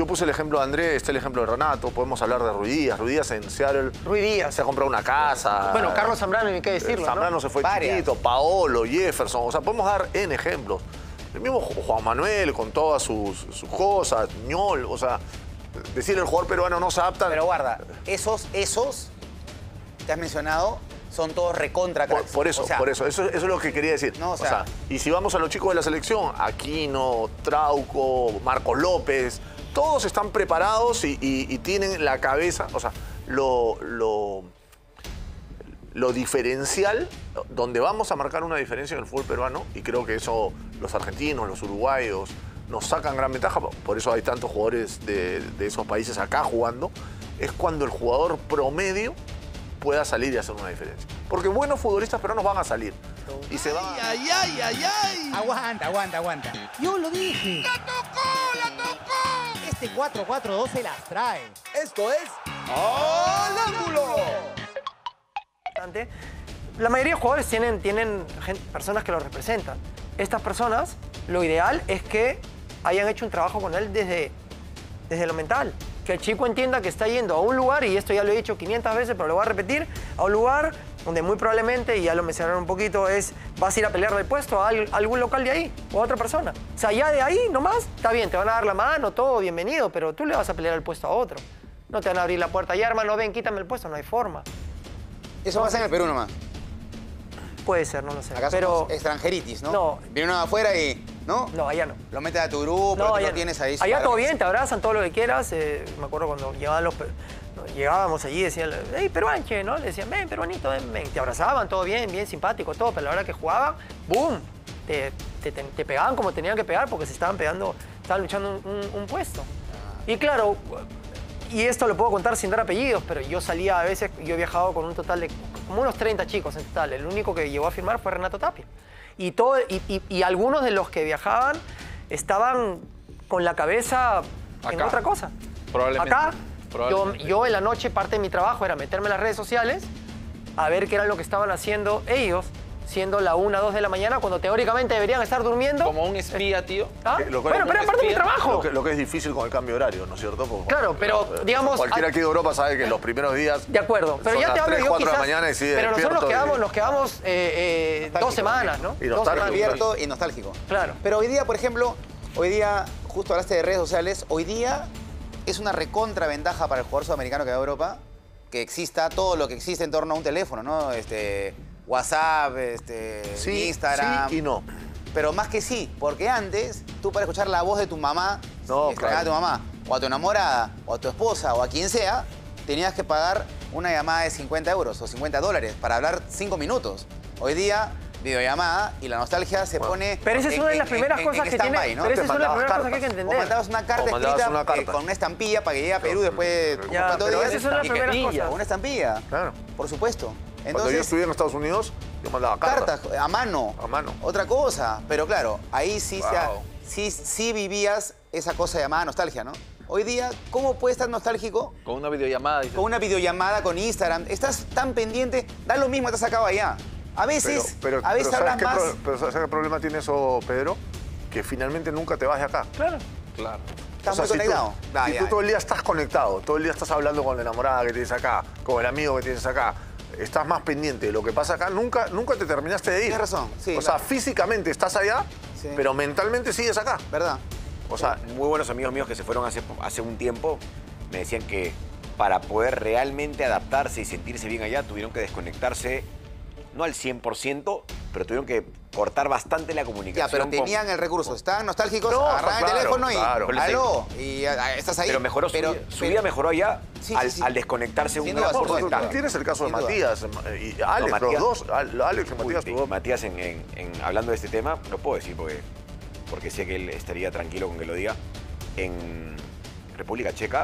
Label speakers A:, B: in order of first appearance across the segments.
A: puse el ejemplo de Andrés, está el ejemplo de Renato, podemos hablar de Ruiz Díaz. Ruiz Díaz en Seattle.
B: Ruiz Díaz.
A: Se ha comprado una casa.
B: Bueno, Carlos Zambrano, ni qué decirlo,
A: Zambrano
B: ¿no?
A: se fue
B: Varias.
A: chiquito, Paolo, Jefferson. O sea, podemos dar N ejemplos. El mismo Juan Manuel con todas sus cosas, Ñol, o sea, decir el jugador peruano no se adapta.
C: Pero guarda, esos que has mencionado son todos recontra cracks.
A: Por eso,
C: O sea,
A: eso es lo que quería decir.
C: No, o sea,
A: y si vamos a los chicos de la selección, Aquino, Trauco, Marcos López, todos están preparados y tienen la cabeza, o sea, lo diferencial, donde vamos a marcar una diferencia en el fútbol peruano, y creo que eso los argentinos, los uruguayos, nos sacan gran ventaja, por eso hay tantos jugadores de esos países acá jugando, es cuando el jugador promedio pueda salir y hacer una diferencia. Porque buenos futbolistas peruanos van a salir. Y se van a...
D: ¡Ay!
C: Aguanta.
B: Yo lo dije.
D: ¡La tocó!
C: Este 4-4-2 se las trae.
D: Esto es ¡Al ángulo!
B: La mayoría de jugadores tienen personas que los representan. Estas personas, lo ideal es que hayan hecho un trabajo con él desde lo mental. Que el chico entienda que está yendo a un lugar, y esto ya lo he dicho 500 veces, pero lo voy a repetir, a un lugar donde muy probablemente, y ya lo mencionaron un poquito, vas a ir a pelear del puesto a algún local de ahí o a otra persona. O sea, ya de ahí nomás, está bien, te van a dar la mano, todo, bienvenido, pero tú le vas a pelear el puesto a otro. No te van a abrir la puerta, ya hermano, ven, quítame el puesto, no hay forma.
C: Eso pasa en el Perú nomás.
B: Puede ser, no lo sé.
C: Acá
B: pero
C: somos extranjeritis, ¿no?
B: No.
C: Viene uno de afuera y... ¿No?
B: No, allá no.
C: Lo metes a tu grupo,
B: No,
C: tú
B: allá
C: lo tienes ahí.
B: Allá
C: claro
B: todo
C: que
B: bien,
C: sí.
B: te abrazan todo lo que quieras. Me acuerdo cuando llegábamos allí, decían, hey, peruanche, ¿no? Le decían, ven, peruanito, ven. Te abrazaban, todo bien, bien simpático, todo. Pero a la hora que jugaban, ¡boom! Te pegaban como tenían que pegar porque se estaban pegando, estaban luchando un puesto. Y claro, y esto lo puedo contar sin dar apellidos, pero yo salía a veces, yo he viajado con un total de como unos 30 chicos en total. El único que llegó a firmar fue Renato Tapia. Y algunos de los que viajaban estaban con la cabeza en
E: Acá.
B: otra cosa.
E: Probablemente.
B: Acá,
E: Probablemente.
B: yo en la noche, parte de mi trabajo era meterme en las redes sociales a ver qué era lo que estaban haciendo ellos, siendo la 1, 2 de la mañana, cuando teóricamente deberían estar durmiendo.
E: Como un espía, tío.
B: ¿Ah?
A: Lo que-
B: Bueno, pero es parte de mi trabajo.
A: Lo que es difícil con el cambio de horario, ¿no es cierto? Porque,
B: Claro, pero, digamos,
A: cualquiera aquí de Europa sabe que los primeros días...
B: De acuerdo, pero
A: son
B: ya te
A: las
B: hablo
A: 3,
B: yo
A: 4 de
B: quizás,
A: la mañana y sigue
B: pero nosotros
A: despierto
B: nos quedamos 2 semanas, ¿no?
A: Y
B: 2
A: nostálgico.
B: semanas.
C: Abierto y nostálgico.
B: Claro.
C: Pero hoy día, por ejemplo, justo hablaste de redes sociales, hoy día es una recontra ventaja para el jugador sudamericano que va a Europa que exista todo lo que existe en torno a un teléfono, ¿no? WhatsApp,
A: Sí,
C: Instagram.
A: sí y no.
C: Pero más que sí, porque antes tú para escuchar la voz de tu mamá,
A: No,
C: si extrañabas a tu mamá, o a tu enamorada, o a tu esposa, o a quien sea, tenías que pagar una llamada de 50 euros o $50 para hablar 5 minutos. Hoy día, videollamada y la nostalgia se pone...
B: Pero esa es una de las primeras cosas que tiene.
C: stand-by, ¿no?
B: Pero esa es una de las
A: mandabas
B: primeras cosas que hay que
A: cartas.
C: O
B: entender.
C: mandabas una carta
A: O mandabas
C: escrita
A: una carta.
C: con una estampilla para que llegue a Perú después de
B: Ya,
C: cuántos
B: pero
C: días.
B: esas son las
C: y que
B: primeras
C: brilla,
B: cosas.
C: una estampilla.
A: Claro.
C: Por supuesto.
A: Cuando yo
C: Entonces,
A: estudié en Estados Unidos, yo mandaba cartas.
C: cartas a mano.
A: A mano.
C: Otra cosa. Pero claro, ahí sí,
E: Wow.
C: sí vivías esa cosa llamada nostalgia, ¿no? Hoy día, ¿cómo puedes estar nostálgico
E: Con una videollamada. Dice.
C: con una videollamada con Instagram? Estás tan pendiente, da lo mismo, estás acá allá. A veces, a veces
A: ¿sabes
C: hablas
A: qué
C: más...
A: pero ¿sabes qué problema tiene eso, Pedro? Que finalmente nunca te vas de acá.
B: Claro.
E: Claro.
C: Estás
A: O sea,
C: muy conectado.
A: Si tú todo el día estás conectado, todo el día estás hablando con la enamorada que tienes acá, con el amigo que tienes acá, estás más pendiente de lo que pasa acá, nunca te terminaste de ir.
C: Tienes razón, sí,
A: O sea,
C: claro.
A: físicamente estás allá,
C: Sí.
A: pero mentalmente sigues acá.
C: ¿Verdad?
A: O sea,
F: Muy buenos amigos míos que se fueron hace un tiempo me decían que para poder realmente adaptarse y sentirse bien allá tuvieron que desconectarse, no al 100%, pero tuvieron que cortar bastante la
C: Ya,
F: comunicación.
C: pero
F: con-
C: tenían el recurso. Estaban nostálgicos,
A: No,
C: agarraban el
A: claro,
C: teléfono y...
A: claro.
C: ¡Aló! Y estás ahí.
F: Pero mejoró su vida mejoró allá
C: Sí,
F: al,
C: sí, sí.
F: al desconectarse
C: Sin
F: un
C: duda,
F: gran
C: por supuesto.
F: porcentaje.
A: tú tienes el caso de
C: Sin duda.
A: Matías y Alex,
F: Matías.
A: los dos. Alex y Matías,
F: Uy,
A: los dos.
F: Matías, hablando de este tema, no puedo decir porque sé que él estaría tranquilo con que lo diga. En República Checa,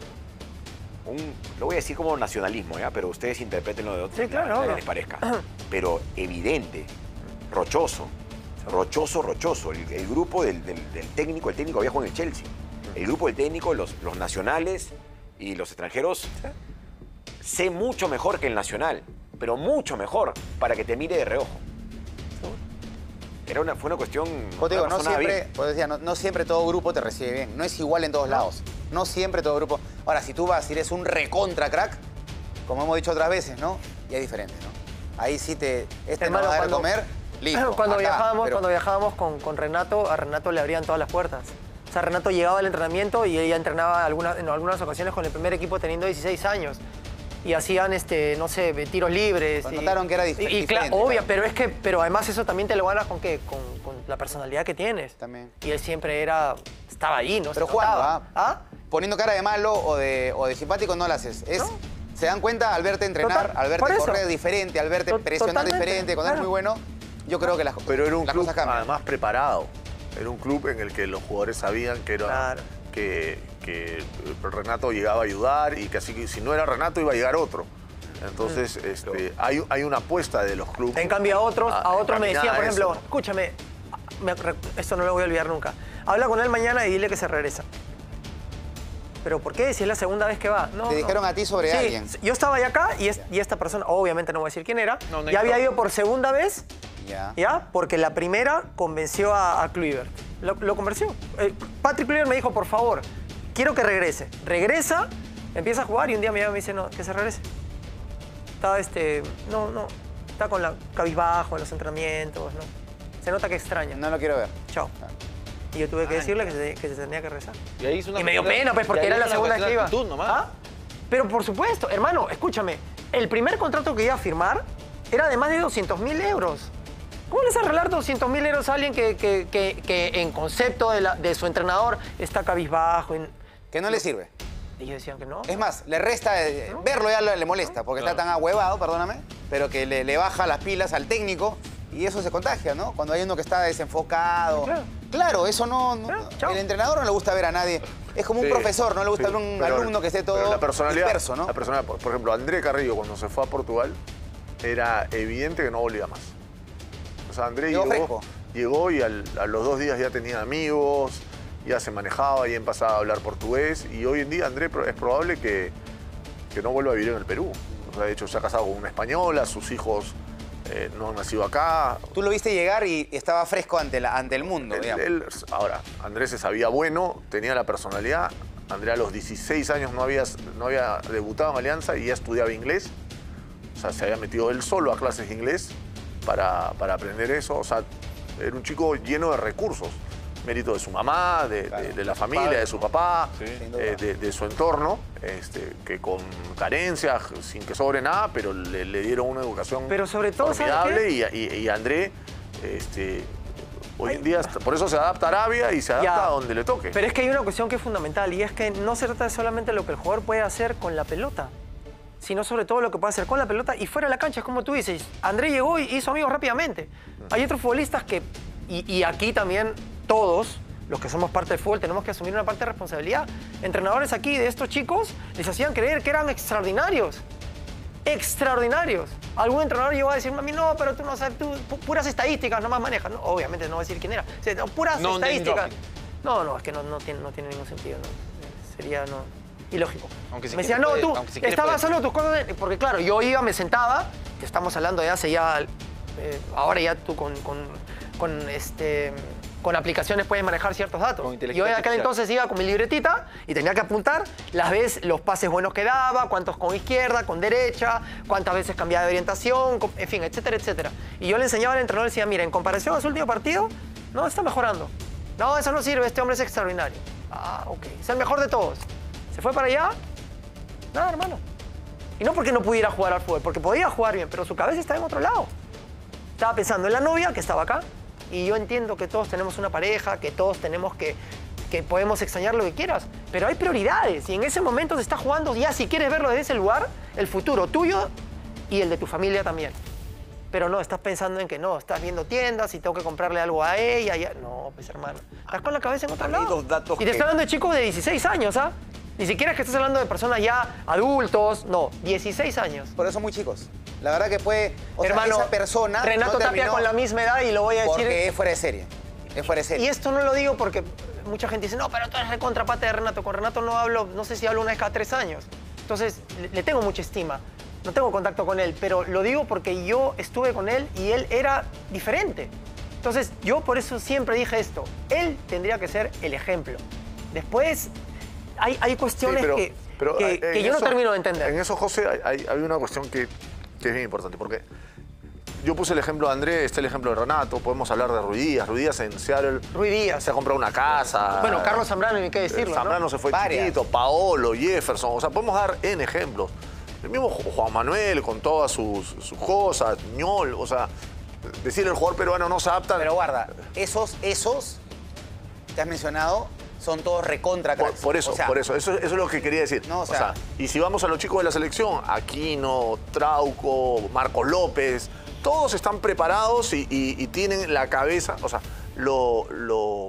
F: lo voy a decir como nacionalismo, ¿ya? Pero ustedes interpretenlo de otra
B: Sí, claro,
F: manera que
B: obvio.
F: les parezca. Pero evidente, rochoso. El grupo del técnico, el técnico había jugado en el Chelsea. El grupo del técnico, los nacionales y los extranjeros, sé mucho mejor que el nacional, pero mucho mejor para que te mire de reojo. Fue una cuestión...
C: Como te digo,
F: una
C: no
F: persona
C: siempre,
F: bien.
C: pues decía, no siempre todo grupo te recibe bien. No es igual en todos lados. No siempre todo grupo. Ahora, si tú vas y eres un recontra crack, como hemos dicho otras veces, ¿no? Y es diferente, ¿no? Ahí sí te...
B: Hermano,
C: no va a dar de
B: cuando-
C: comer, listo.
B: Cuando
C: acá, pero-
B: viajábamos con Renato, a Renato le abrían todas las puertas. O sea, Renato llegaba al entrenamiento y ella entrenaba en algunas ocasiones con el primer equipo teniendo 16 años. Y hacían, no sé, tiros libres.
C: Pues
B: y-
C: notaron que era
B: y
C: diferente,
B: obvio,
C: claro.
B: pero además eso también te lo ganas con qué, con la personalidad que tienes.
C: También.
B: Y él siempre estaba ahí, ¿no?
C: Pero
B: Se
C: jugando,
B: notaba. ¿Ah?
C: Poniendo cara de malo o de simpático no lo haces. Se dan cuenta al verte entrenar,
B: Total,
C: al verte
B: por eso.
C: correr diferente, al verte presionar
B: Totalmente,
C: diferente, cuando eres
B: claro.
C: muy bueno, yo creo que las,
A: Pero era un
C: las
A: club
C: cosas cambian.
A: además preparado. Era un club en el que los jugadores sabían que era
B: Claro.
A: que Renato llegaba a ayudar y que así que si no era Renato iba a llegar otro. Entonces, hay una apuesta de los clubes.
B: En cambio, a otros me decían,
A: encaminada
B: por
A: a
B: ejemplo,
A: eso.
B: escúchame, esto no lo voy a olvidar nunca. Habla con él mañana y dile que se regresa. ¿Pero por qué? Si es la segunda vez que va. No,
C: Te dijeron a ti sobre
B: Sí,
C: alguien.
B: yo estaba allá acá y esta persona, obviamente no voy a decir quién era,
E: No, no
B: ya
E: hay
B: había
E: pro-
B: ido por segunda vez,
C: Ya.
B: ¿ya? Porque la primera convenció a Kluivert. Lo convenció. Patrick Kluivert me dijo, por favor, quiero que regrese. Regresa, empieza a jugar y un día me llama y me dice, no, que se regrese. Está está con la cabizbajo en los entrenamientos, ¿no? Se nota que extraña.
C: No lo quiero ver.
B: Chao. Y yo tuve que decirle que se tenía que rezar.
E: Y ahí hizo una
B: Y me dio
E: cuestión-
B: pena, pues,
E: y
B: porque
E: ahí
B: era la
E: hizo una
B: segunda vez que iba.
E: cuestión de actitud nomás.
B: ¿Ah? Pero por supuesto, hermano, escúchame. El primer contrato que iba a firmar era de más de 200.000 euros. ¿Cómo le vas a arreglar 200.000 euros a alguien que en concepto de su entrenador está cabizbajo?
C: Que no le sirve.
B: Y ellos decían que no.
C: Es más, le resta, verlo ya le molesta, porque está tan ahuevado, perdóname, pero que le baja las pilas al técnico y eso se contagia, ¿no? Cuando hay uno que está desenfocado.
B: Claro.
C: Claro, eso no...
B: Claro, chao.
C: El entrenador no le gusta ver a nadie. Es como un
A: Sí,
C: profesor, no le gusta
A: sí,
C: ver un
A: pero-
C: alumno que esté todo
A: pero la personalidad,
C: disperso, ¿no?
A: La personalidad, por ejemplo, André Carrillo cuando se fue a Portugal era evidente que no volvía más. O sea, André
C: Llegó fresco.
A: llegó y a los 2 días ya tenía amigos, ya se manejaba, ya empezaba a hablar portugués y hoy en día André es probable que no vuelva a vivir en el Perú. O sea, de hecho se ha casado con una española, sus hijos no han nacido acá.
C: Tú lo viste llegar y estaba fresco ante el mundo, digamos.
A: Ahora, Andrés se sabía bueno, tenía la personalidad. André a los 16 años no había debutado en Alianza y ya estudiaba inglés. O sea, se había metido él solo a clases de inglés para aprender eso. O sea, era un chico lleno de recursos. Mérito de su mamá, de la familia, de su papá,
C: Sin duda.
A: de su entorno, que con carencias, sin que sobre nada, pero le dieron una educación
B: Pero sobre todo, ¿sabes
A: formidable y André, hoy en día, por eso se adapta a Arabia y se adapta
B: Ya.
A: a donde le toque.
B: Pero es que hay una cuestión que es fundamental y es que no se trata solamente de lo que el jugador puede hacer con la pelota, sino sobre todo lo que puede hacer con la pelota y fuera de la cancha. Es como tú dices, André llegó y hizo amigos rápidamente. Hay otros futbolistas que, y aquí también todos, los que somos parte del fútbol, tenemos que asumir una parte de responsabilidad. Entrenadores aquí de estos chicos les hacían creer que eran extraordinarios. Extraordinarios. Algún entrenador llegó a decirme a mí, no, pero tú no sabes, tú puras estadísticas nomás manejas. No, obviamente no voy a decir quién era. O sea, no, puras
E: No, name
B: estadísticas.
E: dropping.
B: No, es que no tiene ningún sentido. No. Sería ilógico.
E: Aunque si
B: me decía,
E: quiere
B: no,
E: puede,
B: tú
E: aunque si quiere
B: estabas
E: puede.
B: solo tus cosas. Porque claro, yo iba, me sentaba, que estamos hablando de hace ya. Ahora ya tú con aplicaciones puedes manejar ciertos datos.
E: Con
B: Yo
E: inteligencia
B: en aquel
E: artificial.
B: entonces iba con mi libretita y tenía que apuntar los pases buenos que daba, cuántos con izquierda, con derecha, cuántas veces cambiaba de orientación, en fin, etcétera, etcétera. Y yo le enseñaba al entrenador y decía, mira, en comparación a su último partido, no, está mejorando. No, eso no sirve, este hombre es extraordinario. Ah, ok, es el mejor de todos. Se fue para allá, nada, hermano. Y no porque no pudiera jugar al fútbol, porque podía jugar bien, pero su cabeza estaba en otro lado. Estaba pensando en la novia que estaba acá. Y yo entiendo que todos tenemos una pareja, que todos tenemos que podemos extrañar lo que quieras, pero hay prioridades y en ese momento se está jugando ya, si quieres verlo desde ese lugar, el futuro tuyo y el de tu familia también. Pero no, estás pensando en que no, estás viendo tiendas y tengo que comprarle algo a ella. No, pues hermano, estás con la cabeza en otro
F: Hay
B: lado.
F: dos datos
B: Y te
F: que-
B: estoy hablando de chicos de 16 años, ¿ah? Ni siquiera es que estás hablando de personas ya adultos, no, 16 años.
C: Por eso son muy chicos. La verdad que puede... O sea,
B: Hermano,
C: esa persona
B: Renato
C: no
B: Tapia
C: terminó
B: con la misma edad y lo voy a decir...
C: porque es fuera de serie. Es fuera de serie.
B: Y esto no lo digo porque mucha gente dice, no, pero tú eres recontrapate de Renato. Con Renato no hablo, no sé si hablo una vez cada 3 años. Entonces, le tengo mucha estima. No tengo contacto con él, pero lo digo porque yo estuve con él y él era diferente. Entonces, yo por eso siempre dije esto. Él tendría que ser el ejemplo. Después, hay cuestiones
A: Sí, pero
B: que
A: en
B: yo no
A: eso-
B: termino de entender.
A: En eso, José, hay una cuestión que es bien importante, porque yo puse el ejemplo de Andrés, está el ejemplo de Renato, podemos hablar de Ruiz Díaz. Ruiz Díaz en Seattle
B: Ruiz Díaz.
A: se ha comprado una casa.
B: Bueno, Carlos Zambrano, ni qué decirlo, ¿no?
A: Zambrano se fue
C: Varias.
A: chiquito, Paolo, Jefferson, o sea, podemos dar N ejemplos. El mismo Juan Manuel con todas sus cosas, Ñol, o sea, decir el jugador peruano no se adapta.
C: Pero guarda, esos que has mencionado son todos recontra cracks.
A: Por eso,
C: O sea,
A: eso es lo que quería decir.
C: No, o sea-
A: Y si vamos a los chicos de la selección, Aquino, Trauco, Marcos López, todos están preparados y tienen la cabeza, o sea, lo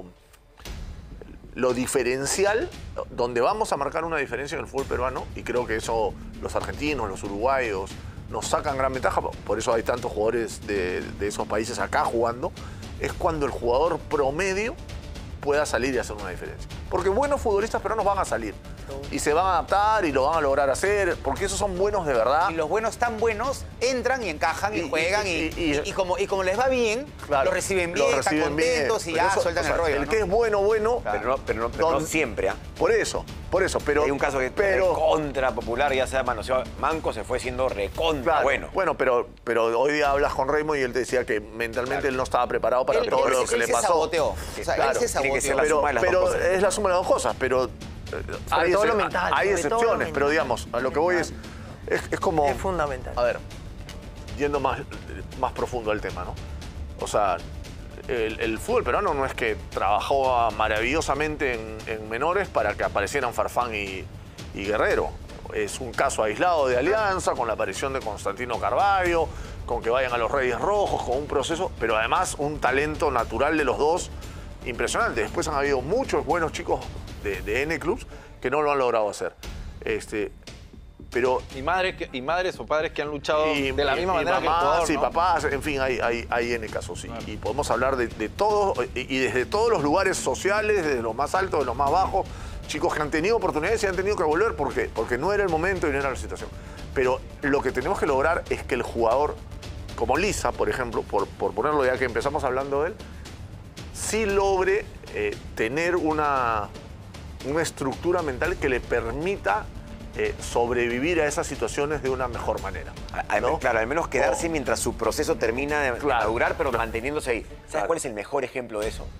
A: diferencial, donde vamos a marcar una diferencia en el fútbol peruano, y creo que eso los argentinos, los uruguayos, nos sacan gran ventaja, por eso hay tantos jugadores de esos países acá jugando, es cuando el jugador promedio pueda salir y hacer una diferencia. Porque buenos futbolistas peruanos van a salir y se van a adaptar y lo van a lograr hacer, porque esos son buenos de verdad.
C: Y los buenos tan buenos entran y encajan y juegan y como les va bien,
A: Claro,
C: lo reciben bien, están
A: reciben bien.
C: contentos y
A: Pero
C: ya
A: eso,
C: sueltan
A: o sea,
C: el rollo.
A: El
C: ¿no?
A: que es bueno,
F: Pero no
A: Don-
F: siempre, ¿ah?
A: por eso, pero...
F: Hay un caso que es recontra popular, ya sea manoseado. Manco se fue siendo recontra
A: Claro,
F: bueno.
A: pero hoy día hablas con Raymond y él te decía que mentalmente él no estaba preparado para
C: Él-
A: todo
C: él-
A: lo
C: él
A: que le
C: se
A: pasó.
C: saboteó. O sea,
A: Claro,
C: él se
F: tiene que ser
C: saboteó.
F: la suma de las
A: pero
F: dos cosas.
A: es la suma de las dos cosas, pero hay,
B: todo lo mental,
A: hay
B: sobre todo lo
A: excepciones, pero
B: mental.
A: digamos, a lo que voy es como...
B: Es fundamental.
A: A ver, yendo más profundo al tema, ¿no? O sea, el fútbol peruano no es que trabajó maravillosamente en menores para que aparecieran Farfán y Guerrero. Es un caso aislado de Alianza, con la aparición de Constantino Carvalho, con que vayan a los Reyes Rojos, con un proceso, pero además un talento natural de los dos impresionante. Después han habido muchos buenos chicos de N clubs que no lo han logrado hacer. Pero
E: Y madres o padres que han luchado de la misma
A: y
E: manera que el
A: mamás,
E: jugador,
A: y
E: ¿no?
A: papás, en fin, hay N casos. Y podemos hablar de todos, y desde todos los lugares sociales, desde los más altos, de los más bajos, chicos que han tenido oportunidades y han tenido que volver porque no era el momento y no era la situación. Pero lo que tenemos que lograr es que el jugador, como Lisa, por ejemplo, por ponerlo ya que empezamos hablando de él, sí logre tener una estructura mental que le permita sobrevivir a esas situaciones de una mejor manera. ¿no?
F: Claro, al menos quedarse mientras su proceso termina de
A: Claro.
F: madurar, pero manteniéndose ahí. ¿Sabes
A: Claro.
F: cuál es el mejor ejemplo de eso?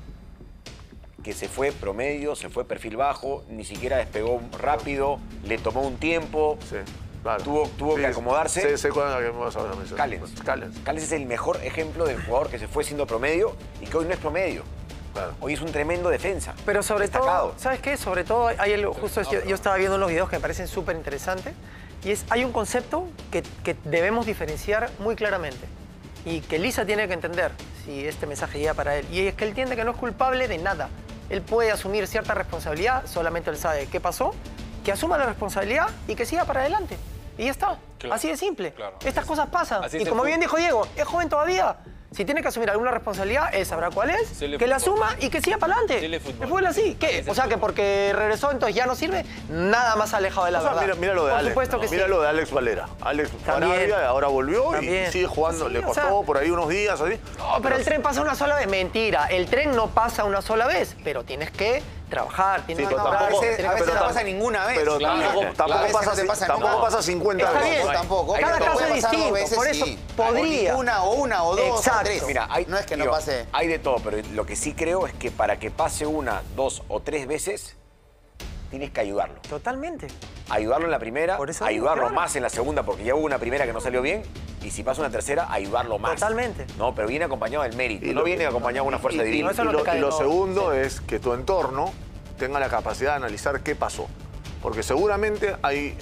F: Que se fue promedio, se fue perfil bajo, ni siquiera despegó rápido, le tomó un tiempo.
A: Sí, claro.
F: Tuvo que acomodarse.
A: Sé cuál es la que me vas a hablar.
F: Callens.
A: Callens.
F: Callens es el mejor ejemplo del jugador que se fue siendo promedio y que hoy no es promedio.
A: Claro.
F: Hoy es un tremendo defensa.
B: Pero sobre
F: destacado.
B: todo, ¿sabes qué? Sobre todo, justo yo estaba viendo unos videos que me parecen súper interesantes y hay un concepto que debemos diferenciar muy claramente y que Lisa tiene que entender si este mensaje llega para él. Y es que él entiende que no es culpable de nada. Él puede asumir cierta responsabilidad, solamente él sabe qué pasó, que asuma la responsabilidad y que siga para adelante. Y ya está.
G: Claro,
B: Así de simple.
G: claro.
B: Estas cosas pasan.
G: Así
B: Y
G: es el
B: como bien
G: fútbol.
B: dijo Diego, es joven todavía. Si tiene que asumir alguna responsabilidad, él sabrá cuál es,
G: Sí, el
B: que la
G: fútbol.
B: asuma y que siga para adelante.
G: Sí, el fútbol.
B: El fútbol así. ¿Qué?
G: Es el
B: O sea, que
G: fútbol.
B: porque regresó entonces ya no sirve, nada más alejado de la
A: O sea,
B: verdad.
A: mira lo de
B: Por
A: Alex.
B: supuesto que
A: mira
B: sí.
A: lo de Alex Valera. Alex
B: También.
A: Arabia ahora volvió y
B: También.
A: sigue jugando.
B: Sí,
A: Le
B: o
A: costó
B: sea-
A: por ahí unos días así.
B: No, pero el tren pasa una sola vez. Mentira, el tren no pasa una sola vez, pero tienes que trabajar, tienes
A: Sí,
B: que
A: pero
C: A
A: tampoco-
C: veces
B: tienes que
C: no
B: trabajar.
C: pasa ninguna vez.
A: Pero
G: Claro.
A: tampoco,
G: Claro.
A: tampoco
C: A veces
A: pasa,
C: no te pasa
A: tampoco
C: nunca.
A: pasa 50
B: Está
A: veces.
B: bien.
C: Tampoco.
B: Cada
C: Pero
B: caso
C: puede
B: es
C: pasar dos
B: distinto,
C: veces,
B: por eso
C: sí.
B: podría.
C: Una o dos
B: Exacto.
C: o tres.
F: Mira,
C: no es que no
F: digo,
C: pase.
F: Hay de todo, pero lo que sí creo es que para que pase una, dos o tres veces, tienes que ayudarlo.
B: Totalmente.
F: Ayudarlo en la primera,
B: Por eso,
F: ayudarlo
B: claro.
F: más en la segunda, porque ya hubo una primera que no salió bien, y si pasa una tercera, ayudarlo más.
B: Totalmente.
F: No, pero viene acompañado del mérito,
A: Y
F: no
A: lo-
F: viene acompañado de una fuerza
A: Y,
F: divina.
B: eso no te cae,
A: lo
B: no,
A: segundo es que tu entorno tenga la capacidad de analizar qué pasó. Porque seguramente hay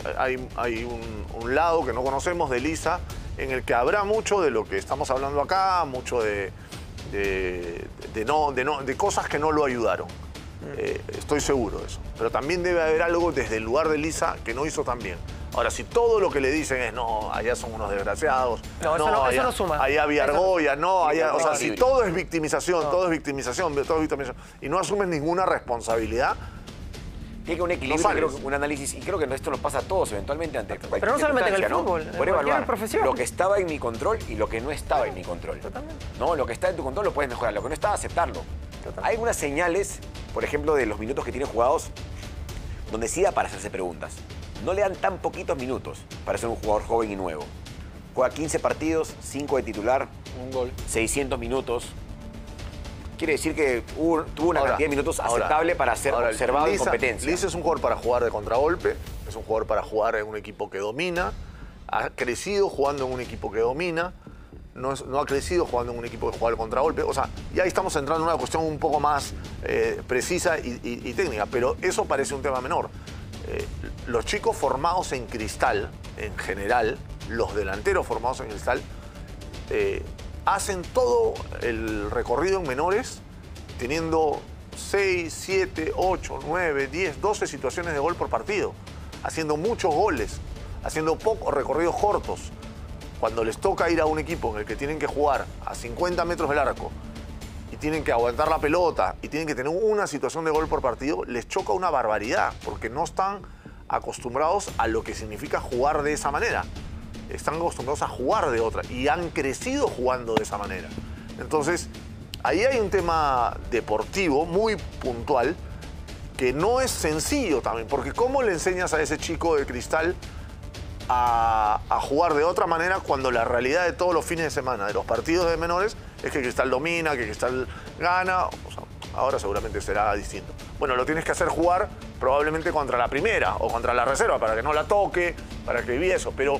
A: un lado que no conocemos de Lisa en el que habrá mucho de lo que estamos hablando acá, mucho de cosas que no lo ayudaron. Estoy seguro de eso. Pero también debe haber algo desde el lugar de Lisa que no hizo tan bien. Ahora, si todo lo que le dicen es no, allá son unos desgraciados,
B: No, eso no
A: allá,
B: suma.
A: allá había
B: Eso no-
A: argolla, no, allá, o sea, si
F: horrible.
A: todo es victimización, todo es victimización, y no asumes ninguna responsabilidad,
F: Tiene que un equilibrio,
A: No sales.
F: creo que un análisis, y creo que esto nos pasa a todos eventualmente ante cualquier
B: Pero no solamente en el
F: circunstancia, ¿no?
B: fútbol, en
F: Poder
B: cualquier
F: evaluar
B: profesión.
F: lo que estaba en mi control y lo que no estaba en mi control.
B: Totalmente.
F: No, lo que está en tu control lo puedes mejorar, lo que no está, aceptarlo.
B: Totalmente.
F: Hay algunas señales, por ejemplo, de los minutos que tienes jugados, donde sí da para hacerse preguntas. No le dan tan poquitos minutos para ser un jugador joven y nuevo. Juega 15 partidos, 5 de titular,
E: Un gol.
F: 600 minutos. Quiere decir que tuvo una cantidad de minutos aceptable para ser observado en competencia.
A: Lisa es un jugador para jugar de contragolpe, es un jugador para jugar en un equipo que domina, ha crecido jugando en un equipo que domina, no ha crecido jugando en un equipo que juega el contragolpe. O sea, ya ahí estamos entrando en una cuestión un poco más precisa y técnica, pero eso parece un tema menor. Los chicos formados en Cristal, en general, los delanteros formados en Cristal, hacen todo el recorrido en menores teniendo 6, 7, 8, 9, 10, 12 situaciones de gol por partido, haciendo muchos goles, haciendo pocos recorridos cortos. Cuando les toca ir a un equipo en el que tienen que jugar a 50 metros del arco y tienen que aguantar la pelota y tienen que tener una situación de gol por partido, les choca una barbaridad porque no están acostumbrados a lo que significa jugar de esa manera. Están acostumbrados a jugar de otra y han crecido jugando de esa manera. Entonces, ahí hay un tema deportivo muy puntual que no es sencillo también, porque ¿cómo le enseñas a ese chico de Cristal a jugar de otra manera cuando la realidad de todos los fines de semana de los partidos de menores es que Cristal domina, que Cristal gana? O sea, ahora seguramente será distinto. Bueno, lo tienes que hacer jugar probablemente contra la primera o contra la reserva para que no la toque, para que viva eso, pero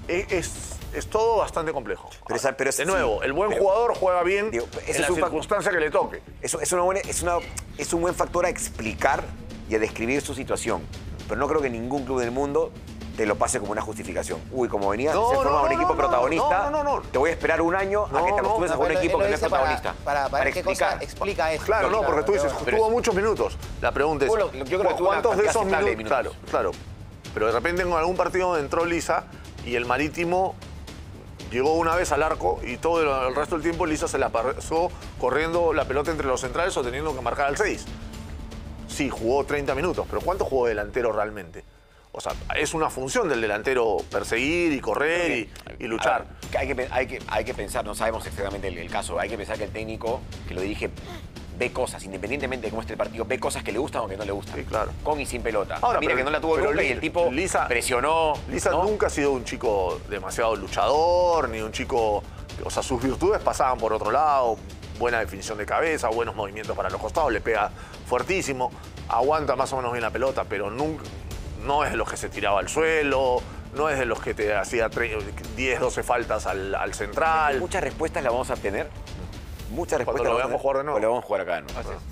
A: es todo bastante complejo.
F: Pero
A: de nuevo, el buen jugador juega bien en la circunstancia que le toque.
F: Es un buen factor a explicar y a describir su situación. Pero no creo que ningún club del mundo te lo pase como una justificación. Uy, como venía a ser formado un equipo protagonista, te voy a esperar un año a que te acostumbres a jugar un equipo que no es protagonista.
C: Para qué cosa explica eso.
A: Claro, no, porque tú dices, tuvo muchos minutos. La pregunta es,
F: yo creo que
A: ¿cuántos de esos minutos? Claro. Pero de repente en algún partido entró Lisa y el Marítimo llegó una vez al arco y todo el resto del tiempo Lisa se la pasó corriendo la pelota entre los centrales o teniendo que marcar al 6. Sí, jugó 30 minutos, pero ¿cuánto jugó delantero realmente? O sea, es una función del delantero perseguir y correr y luchar.
F: Hay que pensar, no sabemos exactamente el caso, hay que pensar que el técnico que lo dirige ve cosas, independientemente de cómo esté el partido, ve cosas que le gustan o que no le gustan.
A: Sí, claro.
F: Con y sin pelota.
A: Ahora,
F: mira que no la tuvo nunca y el tipo presionó.
A: Lisa
F: ¿no?
A: nunca ha sido un chico demasiado luchador, ni un chico... O sea, sus virtudes pasaban por otro lado. Buena definición de cabeza, buenos movimientos para los costados, le pega fuertísimo, aguanta más o menos bien la pelota, pero nunca... No es de los que se tiraba al suelo, no es de los que te hacía 10, 12 faltas al central.
F: Muchas respuestas las vamos a obtener. Muchas respuestas.
A: Cuando lo veamos jugar de nuevo.
F: Lo vamos a jugar acá de nuevo.
E: Así es.